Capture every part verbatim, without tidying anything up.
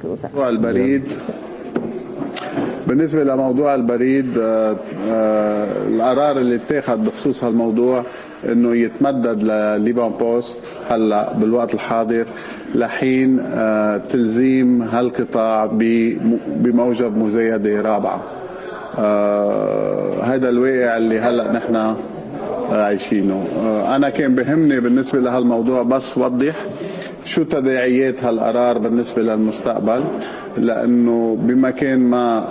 الوزراء. موضوع البريد، بالنسبة لموضوع البريد آه آه القرار اللي اتخذ بخصوص هالموضوع انه يتمدد لليبان بوست هلا بالوقت الحاضر لحين آه تلزيم هالقطاع بموجب مزايدة رابعة. آه هذا الواقع اللي هلا نحن عايشينه. آه انا كان بهمني بالنسبة لهالموضوع بس وضح شو تداعيات هالقرار بالنسبة للمستقبل، لأنه بمكان ما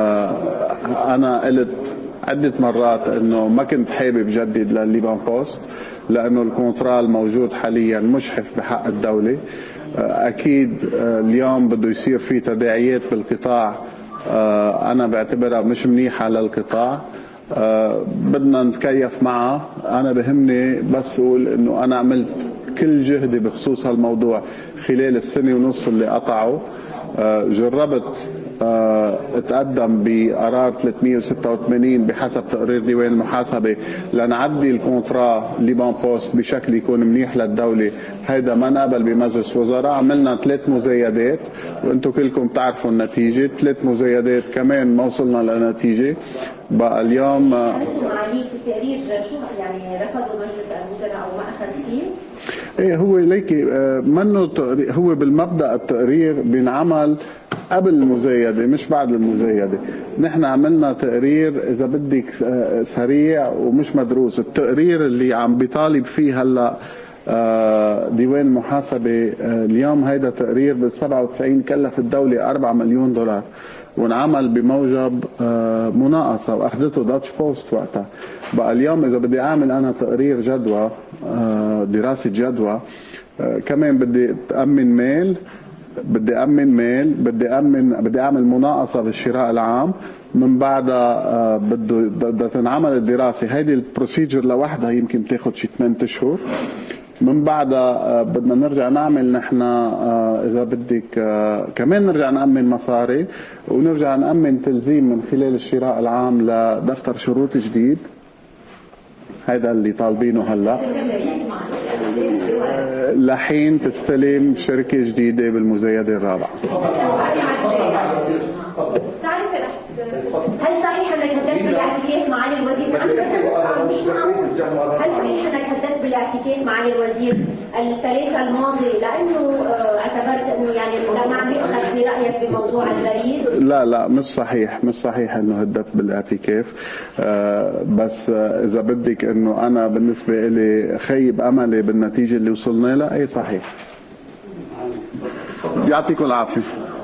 أنا قلت عدة مرات أنه ما كنت حابب جدد للليبان بوست لأنه الكونترا الموجود حاليا مشحف بحق الدولة. أكيد اليوم بده يصير في تداعيات بالقطاع أنا بعتبرها مش منيحة للقطاع، أه بدنا نتكيف معها. أنا بهمني بس أقول إنه أنا عملت كل جهدي بخصوص هالموضوع خلال السنة ونص اللي قطعوا. أه جربت أه اتقدم بقرار ثلاثمئة وستة وثمانين بحسب تقرير ديوان المحاسبة لنعدي الكونترا ليبان بوست بشكل يكون منيح للدولة. هيدا ما نقبل بمجلس وزراء، عملنا ثلاث مزايدات وانتم كلكم تعرفوا النتيجة. ثلاث مزايدات كمان ما وصلنا لنتيجة. بقى اليوم معاليك التقرير شو يعني رفضوا مجلس الوزراء او ما اخذ فيه؟ ايه هو ليكي منه هو بالمبدا التقرير بينعمل قبل المزايده مش بعد المزايده. نحن عملنا تقرير اذا بدك سريع ومش مدروس. التقرير اللي عم بيطالب فيه هلا ديوان المحاسبه اليوم هيدا تقرير بال سبعة وتسعين كلف الدوله أربعة مليون دولار وانعمل بموجب مناقصه واخذته داتش بوست وقتها. بقى اليوم اذا بدي اعمل انا تقرير جدوى دراسه جدوى كمان بدي تامن مال بدي امن مال بدي امن بدي اعمل مناقصه بالشراء العام. من بعدها بده بدها تنعمل الدراسه. هيدي البروسيجر لوحدها يمكن تاخذ شي ثمانية اشهر. من بعدها بدنا نرجع نعمل نحن اذا بدك كمان نرجع نامن مصاري ونرجع نامن تلزيم من خلال الشراء العام لدفتر شروط جديد. هذا اللي طالبينه هلا لحين تستلم شركه جديده بالمزايده الرابعه. هل صحيح انك هددت بالاعتكاف معالي الوزير؟ مش معقول. هل صحيح انك هددت بالاعتكاف معالي الوزير الثلاثاء الماضي لانه اعتبرت انه يعني ما عم يؤخذ برايك بموضوع البريد؟ لا لا مش صحيح، مش صحيح انه هددت بالاعتكاف. آه بس آه اذا بدك انه انا بالنسبه لي خيب املي بالنتيجه اللي وصلنا لها، اي صحيح. يعطيكم العافيه.